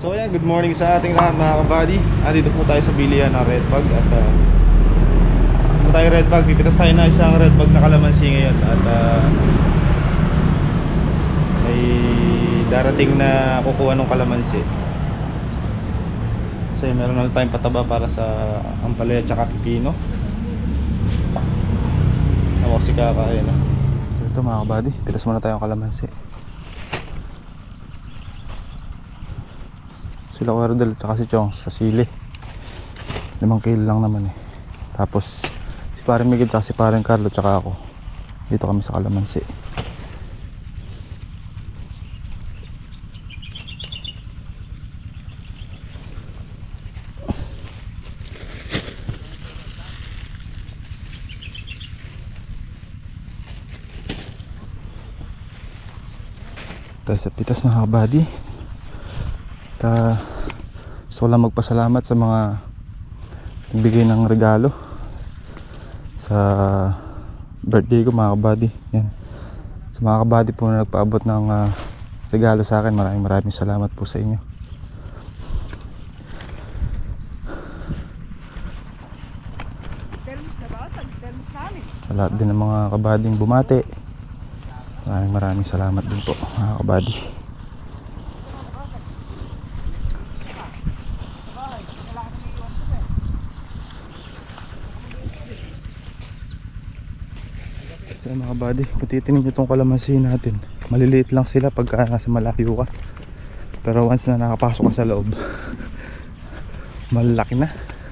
So ayan, good morning sa ating lahat mga kabady. Dito po tayo sa bilihan ng red bag. At dito tayo red bag, pipitas tayo na isang red bag na kalamansi ngayon. At may darating na kukuha ng kalamansi. Kasi meron na tayong pataba para sa ampalaya at saka pipino. Ako si kakain. So ito mga kabady, pitas muna tayong kalamansi. Sila Wardel at saka si Chong sa sili. 5 kilo lang naman eh. Tapos si Paring Miguel at si Paring Carlo at saka ako. Dito kami sa kalamansi. Tayo sa pitas mga kabady. Gusto ko lang magpasalamat sa mga nagbigay ng regalo sa birthday ko mga kabady. Yan. Sa mga kabady po na nagpaabot ng regalo sa akin, maraming salamat po sa inyo. Sa lahat din ng mga kabading bumati, maraming salamat din po mga kabady. So mga kabady, kung titinin nyo itong kalamansi natin, maliliit lang sila pagka nasa malayo ka. Pero once na nakapasok ka sa loob, malaki na.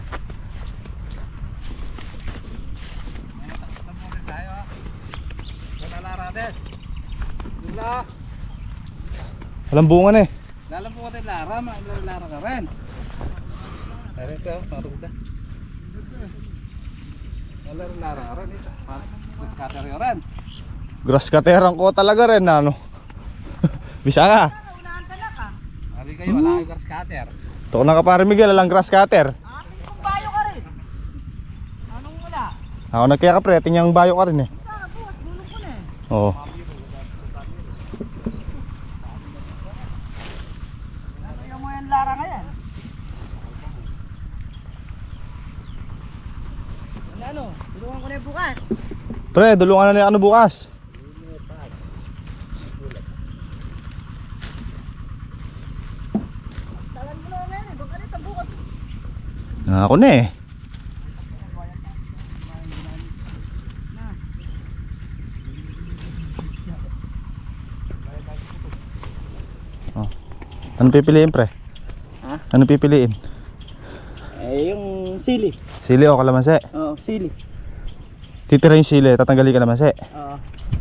Walang bunga na eh. Lalang po tayo Lara ka rin. Lara ka, maruda. Lara ka rin ito. Grass cutter yun rin. Grass cutteran ko talaga rin na ano. Bisa ka. Sabi kayo, wala kayo grass cutter. Ito ko na ka Paring Miguel, alang grass cutter. Kung bayo ka rin. Anong wala? Ako nagkaya ka pre, tingnan yung bayo ka rin eh. Saka bukas, bulong ko na eh. Oo. Ano yung mo yung Lara ngayon? Ano? Tulungan ko na yung bukas. Pre, dulungan na niya ano bukas. Talan mo na ngayon eh. Baka rin bukas. Ako na eh. Oh. Ano pipiliin pre? Ha? Ano pipiliin? Yung sili. Sili o kalamansi? Oo, sili. Titira yung sili, tatanggalin kalamansi. Oo.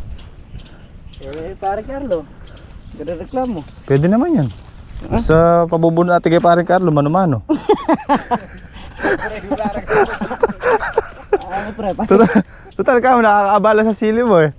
Pare Carlo. Ganda reklamo. Pwede naman yan. Basta pabubuno natin kay Paring Carlo, mano-mano. Ano pre? Total ka mo, nakakaabala sa sili mo eh.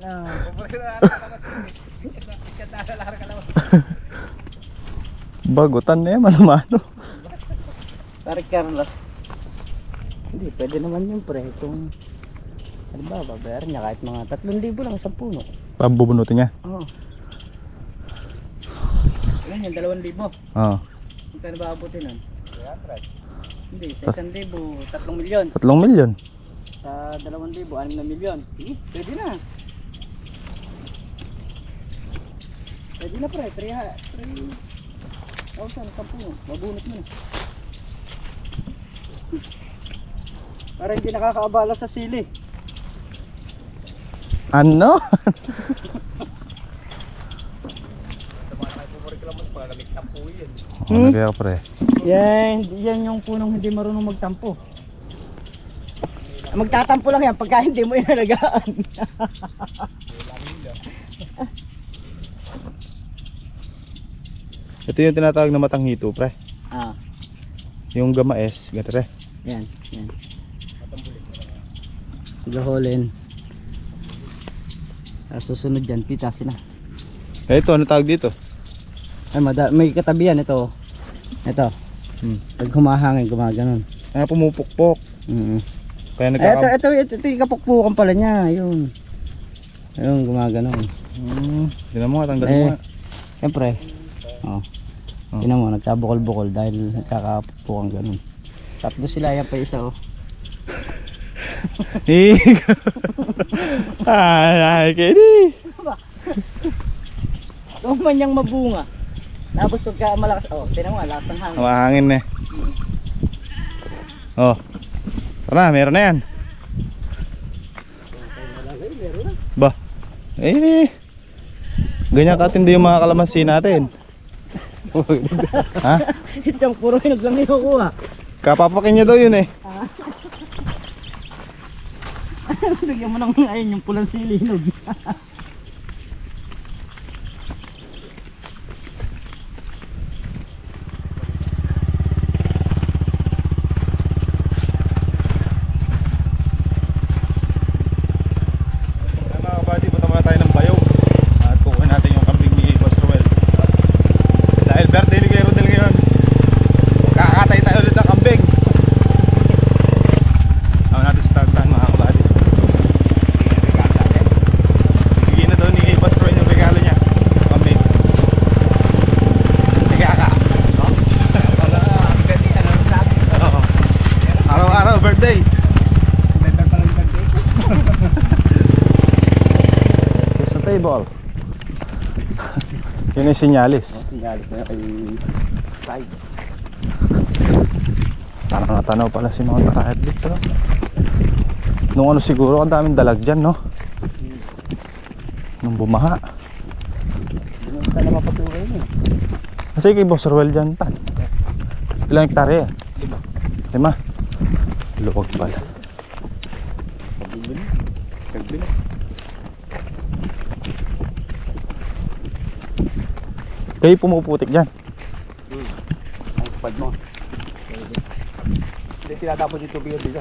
Bagutan na yan, mano-mano. Pare Carlos. Hindi, pwede naman yun pre. Kung ano ba, babayaran niya kahit mga 3,000 lang isang puno. Pabubunutin niya? Oo. Ilan yan? 2,000? Oo. Magkano ba abutin nun? Hindi, sa 1,000, 3 milyon. 3 milyon. Sa 2,000, 6 na milyon. Pwede na. Pwede na pre, 3,000 isang puno. Mabunot mo na. Para hindi nakakaabala sa sili. Ano? Ano kaya pre? Yan yung punong hindi marunong magtampo. Magtatampo lang yan pagka hindi mo inalagaan. Ito yung tinatawag na matanghito pre. Ah, Yung gamaes, ganito pre. yan. Gaholin. Susunod dyan, pitasin na. Ito, ano tawag dito? Ay, may katabi yan ito. Ito. Pag humahangin, gumaganon. Pumupukpok. Kaya Ito yung kapukpukan pala niya. Yun. Ayun, gumaganon. Tinan mo nga, tanggalin mo nga. Siyempre. Oh. Tinan mo, nagkabukol-bukol dahil nagkakapukang ganun. Tatlo sila, yan pa isa oh. Ay, kedi. Kung man niyang mabunga. Tapos huwag ka malakas. Oh, tinan mo, lahat ng hangin. Mahangin na eh. Oh. Tara, meron na yan. Ba? Eh. Ganyan katindi yung mga kalamansi natin. Ha? Itong puro hinog lang nilukuha. Kapapakin niya daw yun eh. Lagyan mo nang ayun yung pulang sili hinog. Mga kabady, punta muna tayo ng Bayaw at kukuhin natin yung kambing ni Boss Ruel. Dahil birthday ni Kuya Rodel ngayon, kakatay tayo ulit ng kambing. Ako natin startan mga kabady. Bigyan na daw ni Boss Ruel yung regalo niya, kambing. Tigaka. Oo. Araw-araw birthday. Sa table. Yun yung sinyalis. Tingalit na kay Clyde. Tanaw pala si mga tarahit dito. Nung ano siguro, ang daming dalag dyan, no? Nung bumaha. Hindi mo na mapatuloy niya. Kasi kay Boss Ruel dyan, tan. Ilang hektarya? 5. Luwag pala. Kagbili. Kayo pumuputik dyan. Ang kapad mo. Hindi tinatapon yung tubig dito.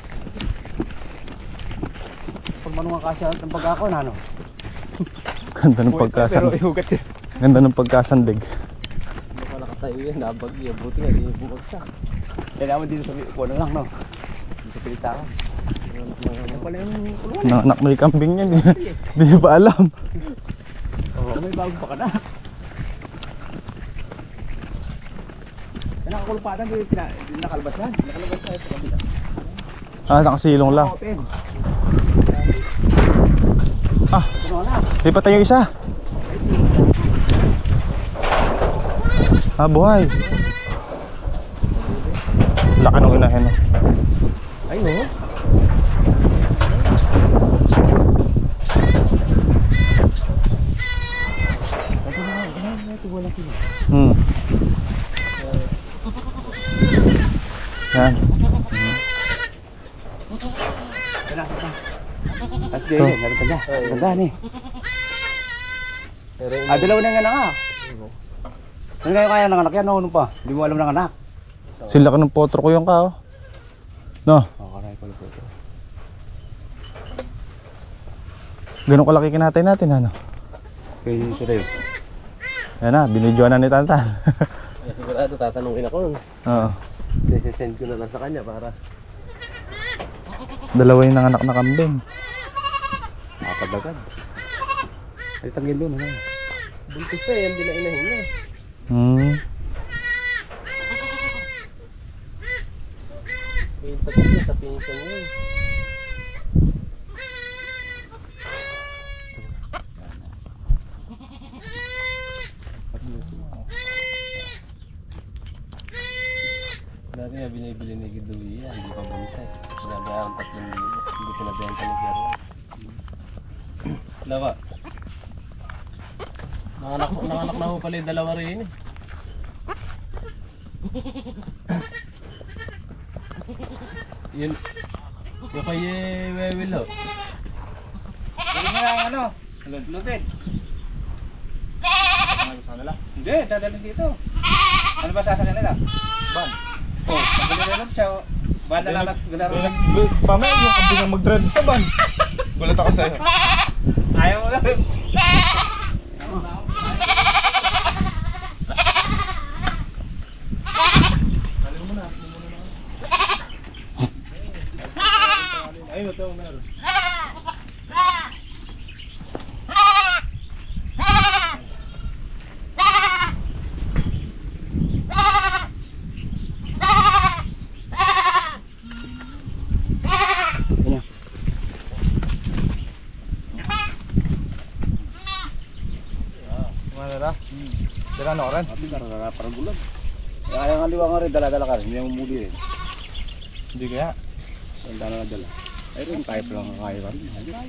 Pag manungan kasi ng pagkakon, ano? Ganda ng pagkasan. ihugat yun. Ganda ng pagkasandig. Baka nakatayo yan, nabag yan. Buti nga, hindi bumagsak. Kaya naman dito sa kuwan lang, no? Dito sa pilitaran. Ano pala yung kulungan? Nanganak mo yung kambing niya, di niya pa alam. Oo, may bago pa ka na. Nakakulupatan, hindi nakalabas yan. Nakalabas na sa kabila. Ah, nakasilong lang. Open. Ah, Ano na? di pa tayo isa. Ah, buhay. Laki nung inahin, no? Ay, no? Hmm. Yan. As din, nagtanda. Nagtanda ni. Dalawa na nga na nga. Ano kayo kaya nanganak yan? Ano pa? Hindi mo alam nanganak. Sila ka ng potro ko yung ka, oh. No? Karay ko ito. Ganun kalaki kinatay natin, ano? Kaya yung sila yun. Yan na, binidyoan na ni Tantan. Sigurado tatanungin ako. Oo. Send ko na lang sa kanya para Dalawa yung nanganak na kambing. makapagagad. Ay, tanggin doon. Ano? Buntis pa yan, binainahin niya. Hmm. Yung tagal niya sa pinsan niya. Dati na binibili ni Gidoy yan, hindi pa buntay. Pinabayaan 3,000, hindi pinabenta ni Jero. Lawa. Nanganak na ho pala yung dalawa rin eh. Yun. Yung kay Wewil ho. Hindi mo lang ano, lupit. Hindi, dadalhin dito. Ano ba sasakyan nila? Van. Oh, pag nililap siya, van na lalagyan. Mamaya yung kambing ang mag-dread sa van. Gulat ako sa'yo. Ayaw mo lang. Ayun, ito meron. Dala na rin. Sabi ka na parang gulag. Kaya nga liwa nga rin, dala-dala ka rin. Hindi mo muli rin. Hindi kaya. Ang dala na dala. Ay rin, tayo pa lang kaya ka rin.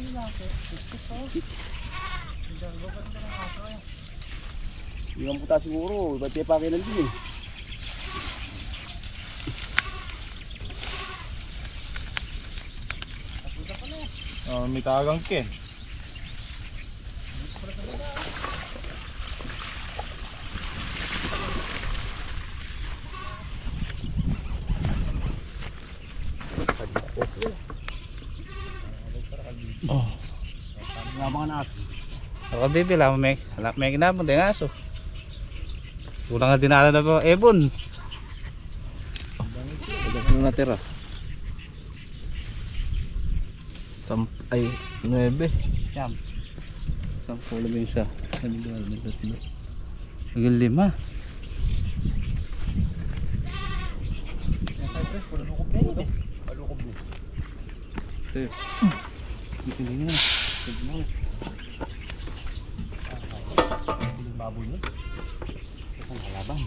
Hindi ang puta siguro. Ba't tayo pakinan din eh. Oh, may tagang ken. Oh. Nga mga natin. Ako bibila, may kinapon din aso. Kulang na dinala na po, Ebon. Ano natira? Ay, 9. Yan. Isang pulo mo siya. Hanggang 5. Palukob mo. Ito. Hindi nga. Ito mo. Ito yung baboy niya. Ito ang halaban.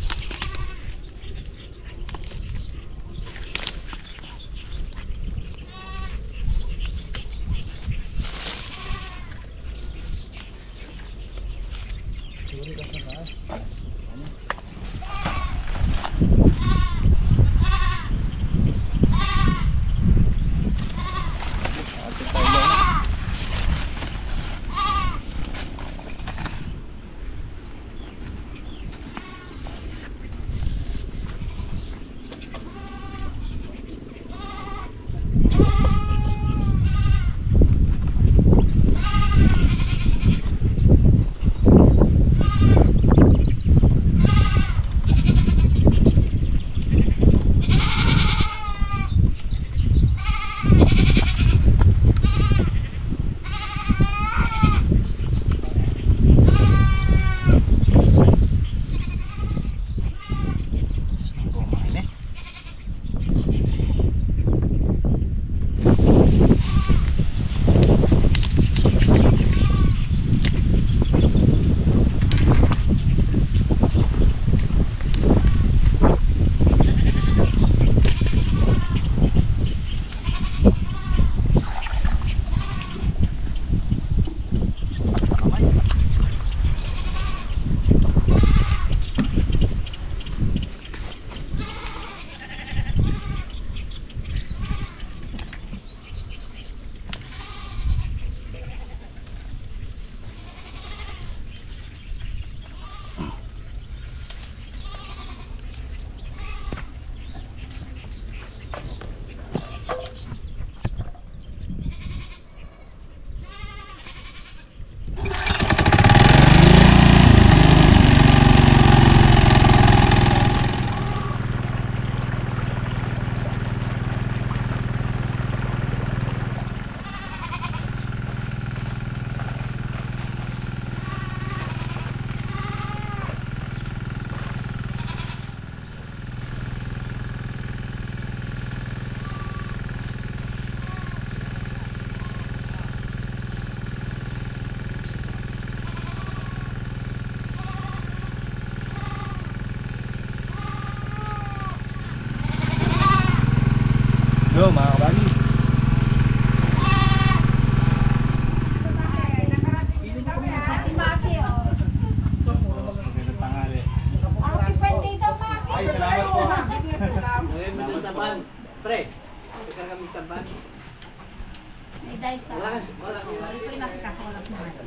Go mga kabali. Happy birthday daw, Maki! Ay, salamat po. Pre, ikaw kami taban. Ay, dahil sa... Ito yung nasa kasa, wala sa mga.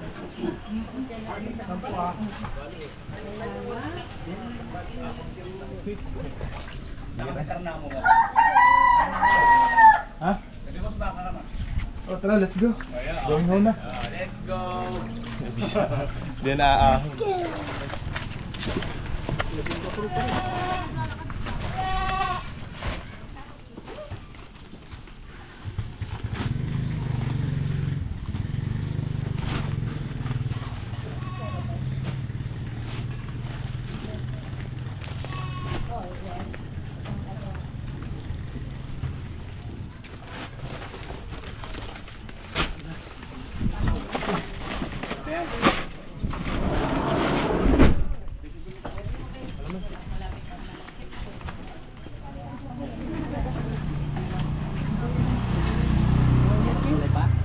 Ha? Oh, tara, let's go. Going home na. Let's go! Hindi na Kulay pa?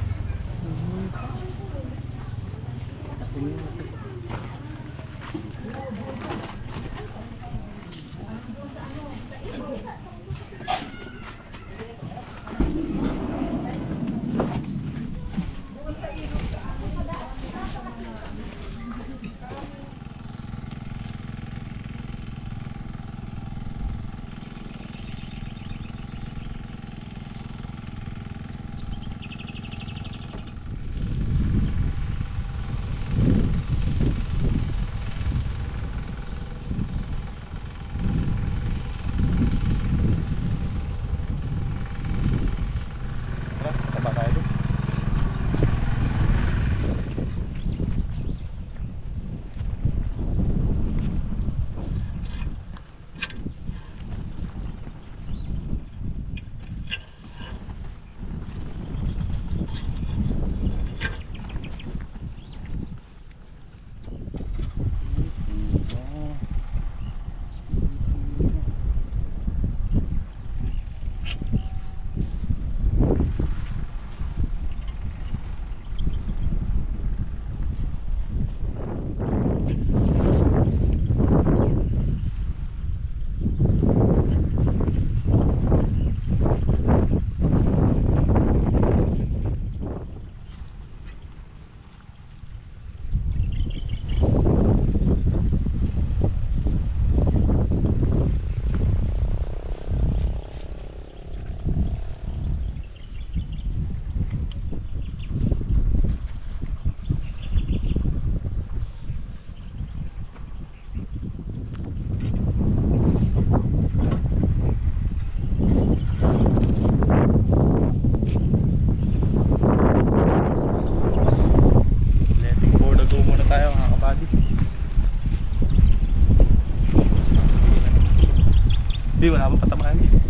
Di, wala akong patamaan eh.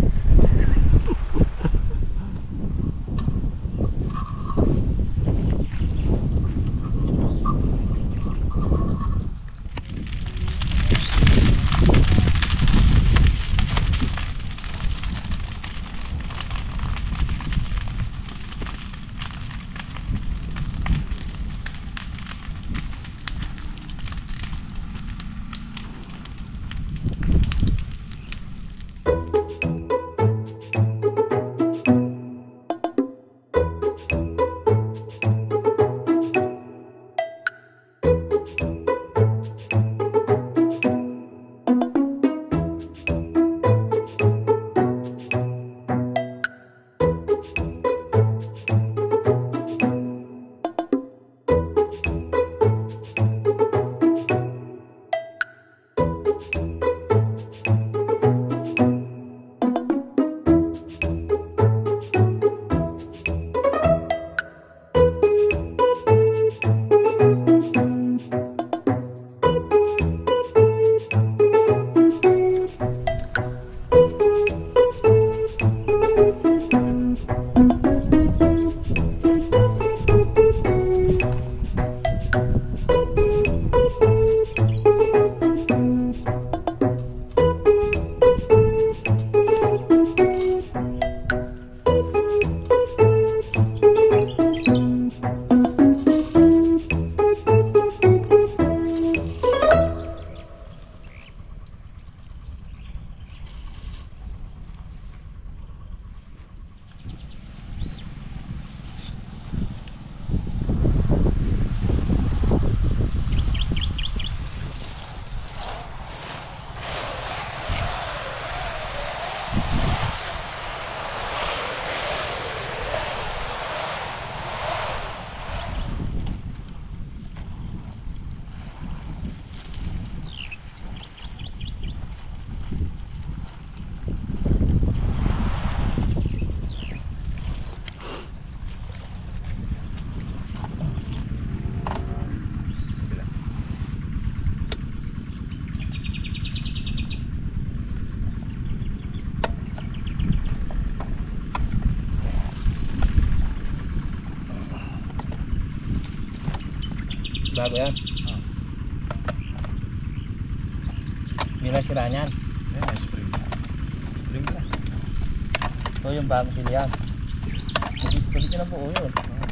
Bago yan. Hindi na sira niyan. Ayan, spring. Spring na. Ito yung bagong pilihan. Kulit na buo yun.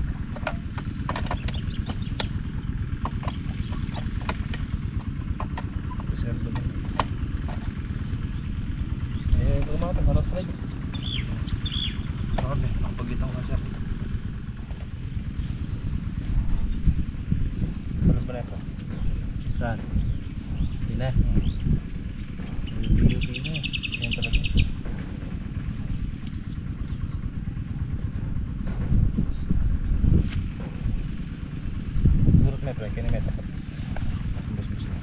Reserve na. Eh, ito mga ito, halos ride. Marami, nakapagitang ka sir. Walang ba na ito? Saan? Hindi na. Pili-pili. Yan talaga. Durok na ito, kinimeta. Bus-bus na.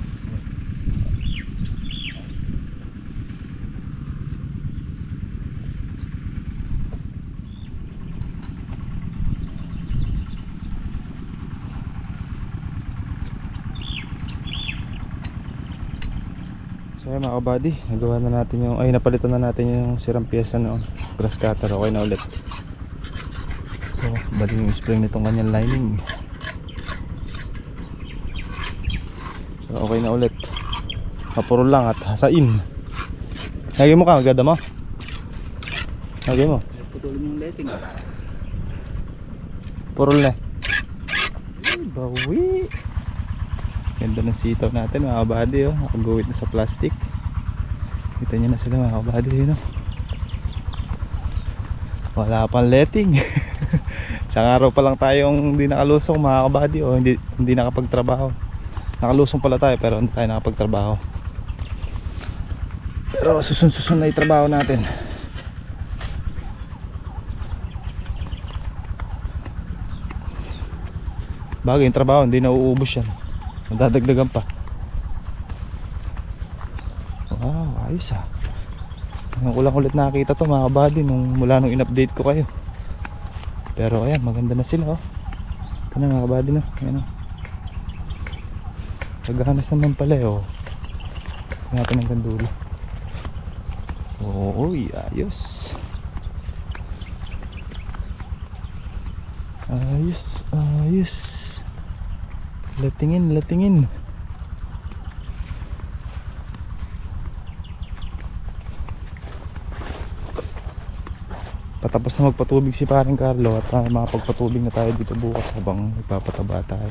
So ayun mga kabady, nagawa na natin yung, ay napalitan na natin yung sirang pyesa ng grass cutter. Okay na ulit. So bali yung spring nitong kanyang lining. So, okay na ulit. Kapuro lang at hasain. Lagay mo ka, maganda mo. Lagay mo. Putulin yung letting. Purol na. Ay, bawi. Ganda ng sitaw natin mga kabady, oh. Nakaguwit na sa plastic. Kita nyo na sila mga kabady, yun, oh. Wala pang letting. Isang araw pa lang tayong hindi nakalusong mga kabady, oh. Hindi nakapagtrabaho. Nakalusong pala tayo pero hindi tayo nakapagtrabaho. Pero susun na yung trabaho natin. Bagay yung trabaho, hindi na uubos yan. Madadagdagan pa. Wow, ayos ah. Ngayon ko lang ulit nakakita to mga kabady mula nung in-update ko kayo. Pero ayan, maganda na sila, oh. Ito na mga kabady, no. Ayan, oh. Paghahanas naman pala, oh. Tingnan natin ang gandula. Oh, uy, ayos. Ayos, ayos. Latingin, latingin. Patapos na magpatubig si paring Carlo at makapagpatubig na tayo dito bukas habang nagpapataba tayo.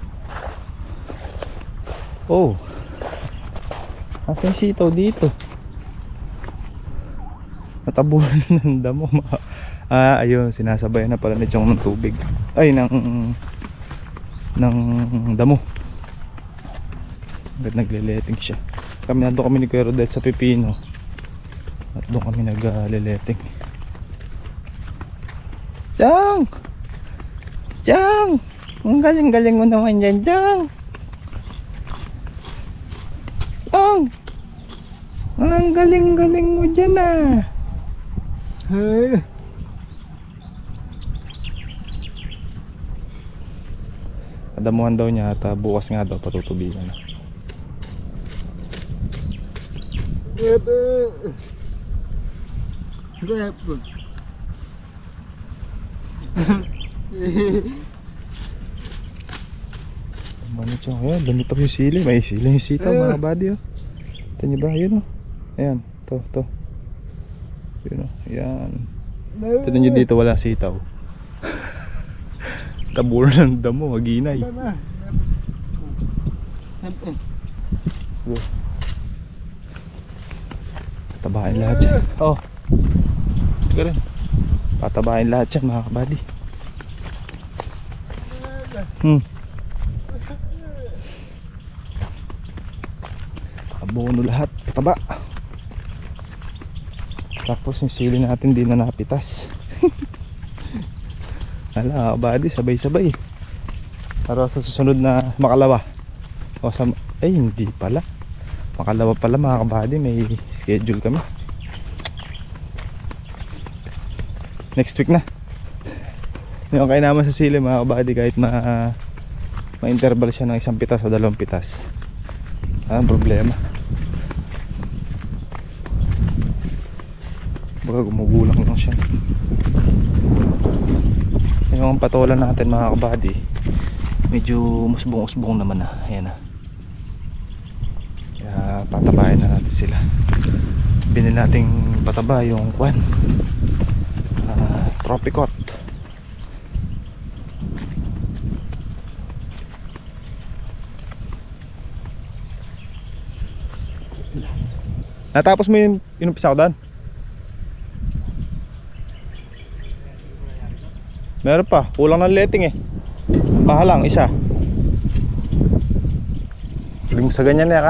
Oh, asan yung sitaw dito? Natabuhan ng damo. Ayun, sinasabayan na pala ni Chong ng tubig. Ay, ng damo. Nagle-letting siya. Doon kami ni Kuya Rodel sa Pipino. At doon kami nagle-letting. Chong! Chong! Ang galing-galing mo naman yan, Chong! Chong! Ang galing-galing mo dyan ah! Hey! Kadamuhan daw niya at bukas nga daw patutubigan na. Manit yung ayan, lumitaw yung sili. May sili yung sitaw mga buddy, oh. Ito nyo ba? Yun, oh. Ayan, to. Yun, oh. Ayan. Tignan nyo dito, wala sitaw. Taburo ng damo, maginay. Patabahin lahat yan. Oh, ito rin. Patabahin lahat yan mga kabady. Abono lahat, pataba. Tapos yung sili natin di na napitas. Hala, kabady, sabay-sabay. Para sa susunod na makalawa. O sa, ay hindi pala. Makalawa pala mga kabady, may schedule kami. Next week na. Yung kaya naman sa sili mga kabady, kahit ma-interval siya ng 1 pitas o 2 pitas. Ang problema. Baka gumugulang lang siya. Yung patola natin mga kabady, medyo musbong-usbong naman na. Ayan na. Kaya patabayan na natin sila. Binili nating pataba yung kwan, Tropicot. Natapos mo yung inumpisa ko doon? Meron pa, kulang ng letting eh. Pahalang, isa. Huwag mo sa ganyan na ka.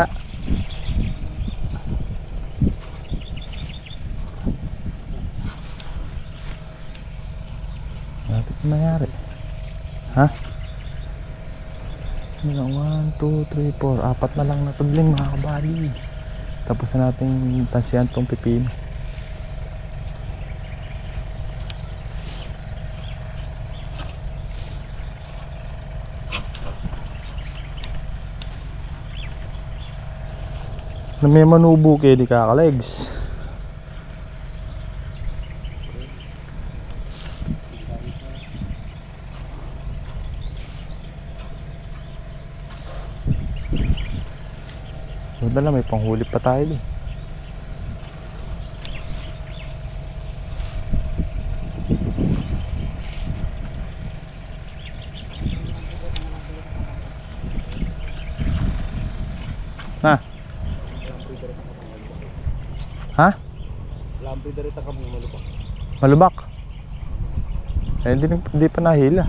Bakit nangyari? Ha? 1, 2, 3, 4. Apat na lang na tudling mga kabali. Tapos na natin tansiyan tong pipino. Na may manubo kayo di kakalegs. Wala, may panghuli pa tayo din. Ha? Ha? Lampi dari takam ng malubak. Malubak? Eh, di pa nahila.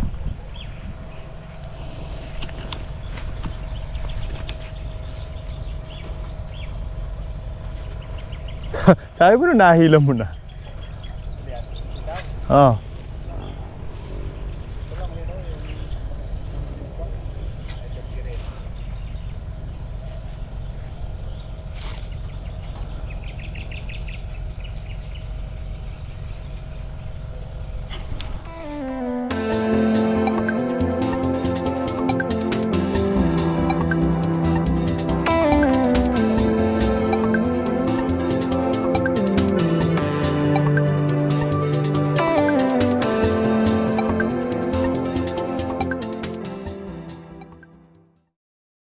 Sabi mo na nahila mo na. Oh.